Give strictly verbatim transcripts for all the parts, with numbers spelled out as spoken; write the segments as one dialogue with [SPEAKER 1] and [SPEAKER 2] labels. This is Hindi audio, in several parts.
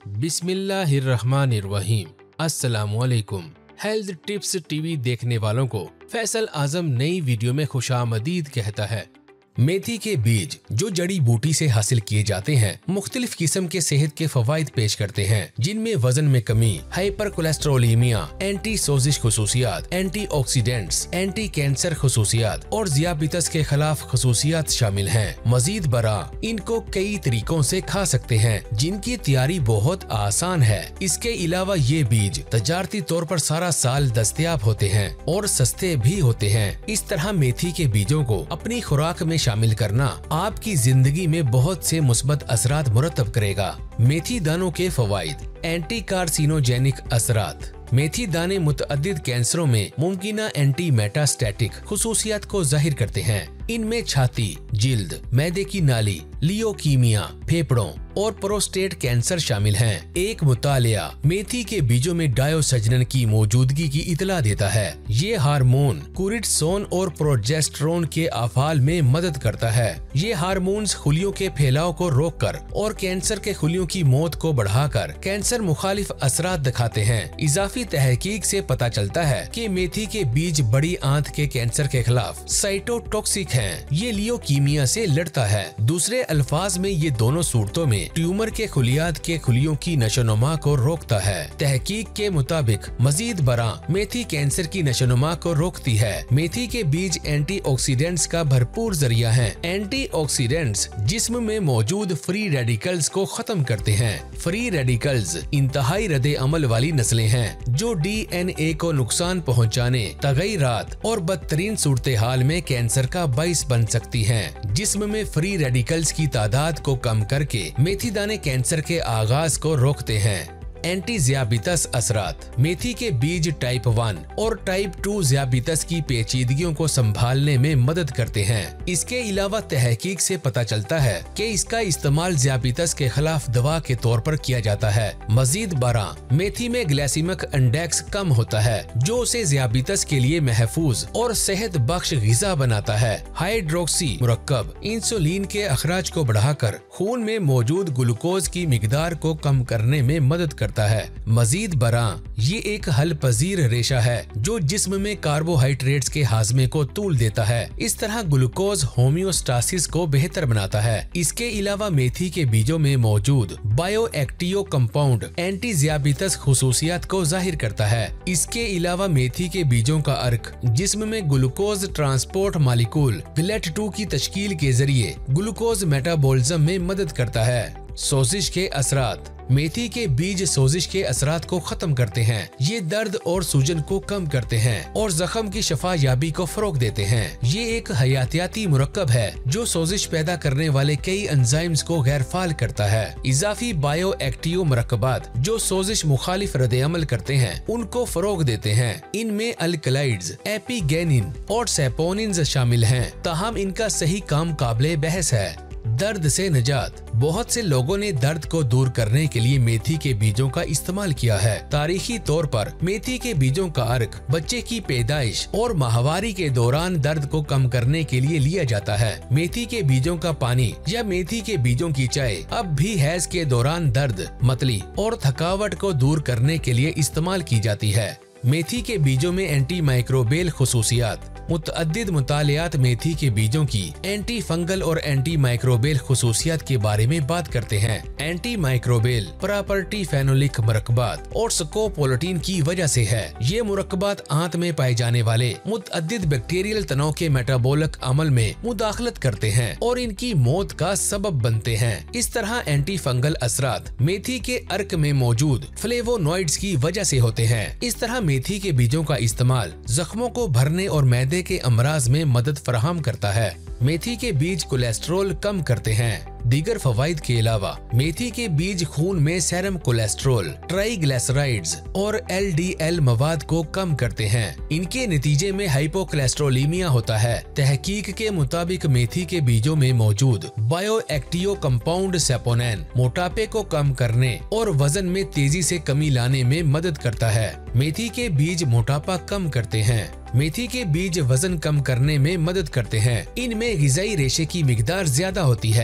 [SPEAKER 1] बिस्मिल्लाहिर्रहमानिर्रहीम। अस्सलामुअलैकुम। हेल्थ टिप्स टीवी देखने वालों को फैसल आजम नई वीडियो में खुशामदीद कहता है। मेथी के बीज जो जड़ी बूटी से हासिल किए जाते हैं मुख्तलिफ किस्म के सेहत के फवाइद पेश करते हैं, जिनमें वजन में कमी, हाइपर कोलेस्ट्रोलीमिया, एंटी सोजिश खुसूसियात, एंटी ऑक्सीडेंट्स, एंटी कैंसर खुसूसियात और ज़ियाबितस के खिलाफ खुसूसियात शामिल हैं। मजीद बरा इनको कई तरीकों से खा सकते हैं, जिनकी तैयारी बहुत आसान है। इसके अलावा ये बीज तजारती तौर पर सारा साल दस्तयाब होते हैं और सस्ते भी होते हैं। इस तरह मेथी के बीजों को अपनी खुराक में शामिल करना आपकी जिंदगी में बहुत से मुस्बत असरात मुरतब करेगा। मेथी दानों के फवाइद। एंटी कार्सिनोजेनिक असरात। मेथी दाने मुतअद्दिद कैंसरों में मुमकिना एंटी मेटास्टैटिक खुसूसियात को जाहिर करते हैं। इनमें छाती, जिल्द, मैदे की नाली, लियोकीमिया, फेफड़ों और प्रोस्टेट कैंसर शामिल हैं। एक मुतालिया मेथी के बीजों में डायोसजनन की मौजूदगी की इतला देता है। ये हार्मोन कोर्टिसोन और प्रोजेस्टेरोन के अफाल में मदद करता है। ये हार्मोन्स खुलियों के फैलाव को रोककर और कैंसर के खुलियों की मौत को बढ़ाकर कैंसर मुखालिफ असरात दिखाते हैं। इजाफी तहकीक से पता चलता है कि मेथी के बीज बड़ी आंत के कैंसर के खिलाफ साइटोटॉक्सिक हैं। ये लियोकीमिया से लड़ता है। दूसरे अल्फाज में ये दोनों सूरतों में ट्यूमर के खुलियात के खुलियों की नशोनुमा को रोकता है। तहकीक के मुताबिक मजीद बरा मेथी कैंसर की नशोनुमा को रोकती है। मेथी के बीज एंटीऑक्सीडेंट्स का भरपूर जरिया है। एंटीऑक्सीडेंट्स जिस्म में मौजूद फ्री रेडिकल्स को खत्म करते हैं। फ्री रेडिकल्स इंतहाई रद्दे अमल वाली नस्लें हैं जो डी एन ए को नुकसान पहुँचाने, तगैरात और बदतरीन सूरत हाल में कैंसर का बाइस बन सकती हैं। जिस्म में फ्री रेडिकल्स की तादाद को कम करके मेथी दाने कैंसर के आगाज को रोकते हैं। एंटी ज़ियाबितस असरात। मेथी के बीज टाइप वन और टाइप टू ज़ियाबितस की पेचीदगियों को संभालने में मदद करते हैं। इसके अलावा तहकीक से पता चलता है कि इसका इस्तेमाल ज़ियाबितस के खिलाफ दवा के तौर पर किया जाता है। मजीद बरा मेथी में ग्लाइसेमिक इंडेक्स कम होता है, जो उसे ज़ियाबितस के लिए महफूज और सेहत बख्श ग़िज़ा बनाता है। हाइड्रोक्सी मुरक्कब इंसुलिन के अखराज को बढ़ाकर खून में मौजूद ग्लूकोज की मिकदार को कम करने में मदद करता है। मजीद बरा ये एक हल पजीर रेशा है जो जिस्म में कार्बोहाइड्रेट्स के हाजमे को तूल देता है। इस तरह ग्लूकोज होम्योस्टासिस को बेहतर बनाता है। इसके अलावा मेथी के बीजों में मौजूद बायोएक्टिव कंपाउंड एंटी ज़ियाबितस खुसूसियात को जाहिर करता है। इसके अलावा मेथी के बीजों का अर्क जिस्म में glucose transport molecule GLUT two की तश्कील के जरिए ग्लूकोज मेटाबॉलिज्म में मदद करता है। सोजिश के असरात। मेथी के बीज सोजिश के असरात को खत्म करते हैं। ये दर्द और सूजन को कम करते हैं और जख्म की शफा याबी को फरोग देते हैं। ये एक हयातियाती मुरक्कब है जो सोजिश पैदा करने वाले कई एंजाइम्स को गैर फाल करता है। इजाफी बायो एक्टिव मुरक्कबात जो सोजिश मुखालिफ रद्द अमल करते हैं उनको फरोग देते हैं। इनमें अल्कलाइड्स, एपीगेनिन और सेपोनिन्स शामिल हैं, ताहम इनका सही काम काबिले बहस है। दर्द से निजात। बहुत से लोगों ने दर्द को दूर करने के लिए मेथी के बीजों का इस्तेमाल किया है। तारीखी तौर पर मेथी के बीजों का अर्क बच्चे की पैदाइश और माहवारी के दौरान दर्द को कम करने के लिए लिया जाता है। मेथी के बीजों का पानी या मेथी के बीजों की चाय अब भी हैज के दौरान दर्द, मतली और थकावट को दूर करने के लिए इस्तेमाल की जाती है। मेथी के बीजों में एंटी माइक्रोबियल खुसूसियात। मुतअद्दिद मुतालियात मेथी के बीजों की एंटी फंगल और एंटी माइक्रोबियल खुसूसियात के बारे में बात करते हैं। एंटी माइक्रोबियल प्रॉपर्टी फेनोलिक मुरक्कबात और स्कोपोलाटिन की वजह से है। ये मुरक्कबात आंत में पाए जाने वाले मुतअद्दिद बैक्टीरियल तनाव के मेटाबॉलिक अमल में मुदाखलत करते हैं और इनकी मौत का सबब बनते हैं। इस तरह एंटी फंगल असरात मेथी के अर्क में मौजूद फ्लेवोनॉइड्स की वजह से होते हैं। इस तरह मेथी के बीजों का इस्तेमाल जख्मों को भरने और मैदे के अमराज में मदद फराहम करता है। मेथी के बीज कोलेस्ट्रोल कम करते हैं। दीगर फवाइद के अलावा मेथी के बीज खून में सेरम कोलेस्ट्रोल, ट्राइग्लिसराइड्स और एल डी एल मवाद को कम करते हैं। इनके नतीजे में हाइपोकोलेस्ट्रोलीमिया होता है। तहकीक के मुताबिक मेथी के बीजों में मौजूद बायोएक्टिव कंपाउंड सेपोनेन मोटापे को कम करने और वजन में तेजी से कमी लाने में मदद करता है। मेथी के बीज मोटापा कम करते हैं। मेथी के बीज वजन कम करने में मदद करते हैं। इनमें ग़िज़ाई रेशे की मिकदार ज्यादा होती है। मेथी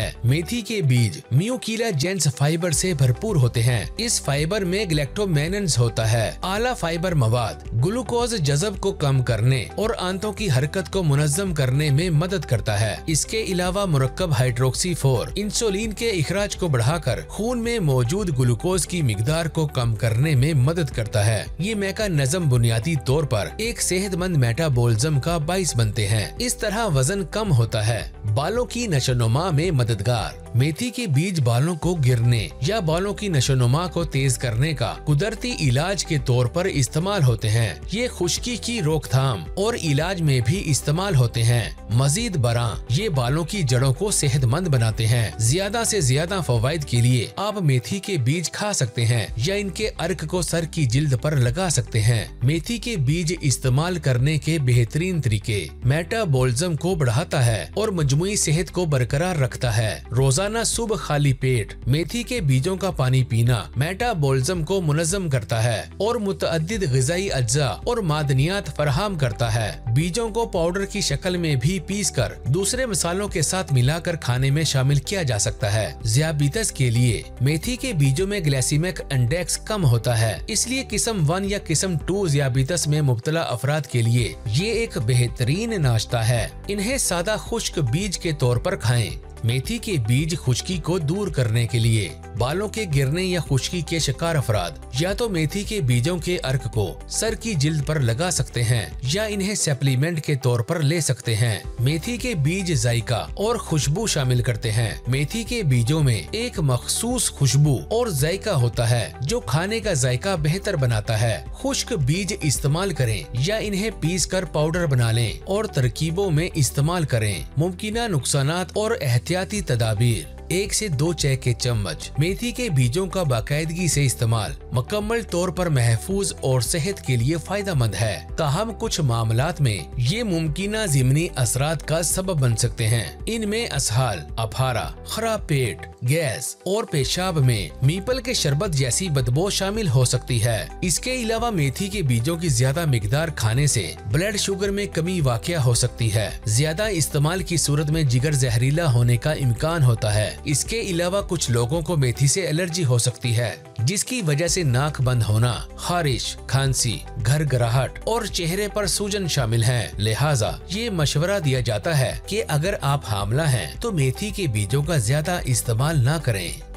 [SPEAKER 1] मेथी के बीज म्यूकिला जेंस फाइबर से भरपूर होते हैं। इस फाइबर में ग्लैक्टोमेनेंस होता है। आला फाइबर मवाद ग्लूकोज जज़ब को कम करने और आंतों की हरकत को मुनज़्ज़म करने में मदद करता है। इसके अलावा मुरक्कब हाइड्रोक्सी फोर इंसुलिन के इखराज को बढ़ाकर खून में मौजूद ग्लूकोज की मिकदार को कम करने में मदद करता है। ये मैकानिज़्म बुनियादी तौर पर एक सेहतमंद मेटाबॉलिज्म का बाइस बनते हैं। इस तरह वजन कम होता है। बालों की नशोनुमा में मददगार मेथी के बीज बालों को गिरने या बालों की नशोनुमा को तेज करने का कुदरती इलाज के तौर पर इस्तेमाल होते हैं। ये खुश्की की रोकथाम और इलाज में भी इस्तेमाल होते हैं। मजीद बरा ये बालों की जड़ों को सेहतमंद बनाते हैं। ज्यादा से ज्यादा फवाइद के लिए आप मेथी के बीज खा सकते हैं या इनके अर्क को सर की जिल्द पर लगा सकते हैं। मेथी के बीज इस्तेमाल करने के बेहतरीन तरीके मेटाबॉलिज्म को बढ़ाता है और मजमुई सेहत को बरकरार रखता है। रोजाना सुबह खाली पेट मेथी के बीजों का पानी पीना मेटाबॉलिज्म को मुनज़्ज़म करता है और मुतअद्दिद ग़िज़ाई अज्जा और मादनियात फराहम करता है। बीजों को पाउडर की शक्ल में भी पीसकर दूसरे मसालों के साथ मिलाकर खाने में शामिल किया जा सकता है। ज़ियाबितस के लिए मेथी के बीजों में ग्लाइसेमिक इंडेक्स कम होता है, इसलिए किस्म वन या किस्म टू ज़ियाबितस में मुब्तला अफराद के लिए ये एक बेहतरीन नाश्ता है। इन्हें सादा खुश्क बीज के तौर पर खाएं। मेथी के बीज खुश्की को दूर करने के लिए बालों के गिरने या खुश्की के शिकार अफराद या तो मेथी के बीजों के अर्क को सर की जिल्द पर लगा सकते हैं या इन्हें सप्लीमेंट के तौर पर ले सकते हैं। मेथी के बीज जायका और खुशबू शामिल करते हैं। मेथी के बीजों में एक मखसूस खुशबू और जायका होता है जो खाने का जायका बेहतर बनाता है। खुश्क बीज इस्तेमाल करें या इन्हें पीस कर पाउडर बना लें और तरकीबों में इस्तेमाल करें। मुमकिना नुकसानात और एहतियाती तदाबीर एक से दो चाय के चम्मच मेथी के बीजों का बाकायदगी से इस्तेमाल मुकम्मल तौर पर महफूज और सेहत के लिए फायदेमंद है। ताहम कुछ मामलात में ये मुमकिना ज़िमनी असरात का सबब बन सकते हैं। इनमें असहाल, अफारा, खराब पेट, गैस और पेशाब में मीपल के शरबत जैसी बदबू शामिल हो सकती है। इसके अलावा मेथी के बीजों की ज्यादा मिकदार खाने से ब्लड शुगर में कमी वाक़या हो सकती है। ज्यादा इस्तेमाल की सूरत में जिगर जहरीला होने का इम्कान होता है। इसके अलावा कुछ लोगों को मेथी से एलर्जी हो सकती है, जिसकी वजह से नाक बंद होना, खारिश, खांसी, घरघराहट और चेहरे पर सूजन शामिल है। लिहाजा ये मशवरा दिया जाता है कि अगर आप हामला हैं तो मेथी के बीजों का ज्यादा इस्तेमाल ना करें।